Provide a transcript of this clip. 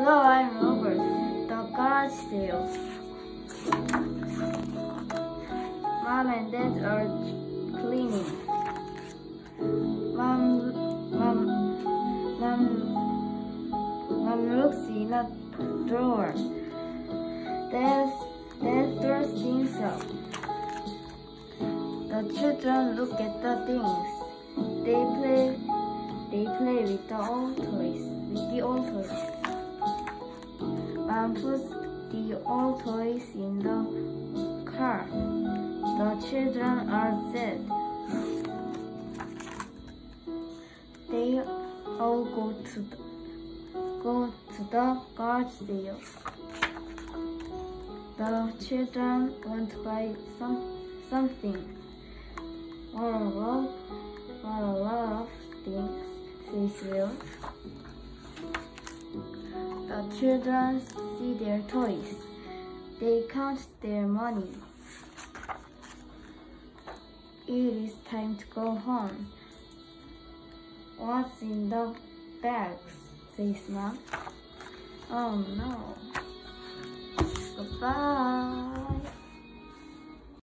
Hello, I'm Robert. The garage sale. Mom and Dad are cleaning. Mom looks in a drawer. Dad throws things up. The children look at the things. They play with the old toys. Mom puts the old toys in the car. The children are sad. They all go to the garage sale. The children want to buy something. What a lot of things, says Will. The children see their toys. They count their money. It is time to go home. What's in the bags? Says Mom. Oh no. Goodbye.